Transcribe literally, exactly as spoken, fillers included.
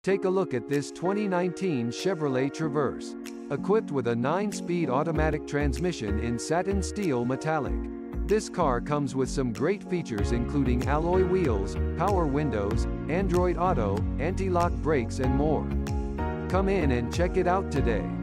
Take a look at this twenty nineteen Chevrolet Traverse. Equipped with a nine-speed automatic transmission in satin steel metallic. This car comes with some great features including alloy wheels, power windows, Android Auto, anti-lock brakes and more. Come in and check it out today.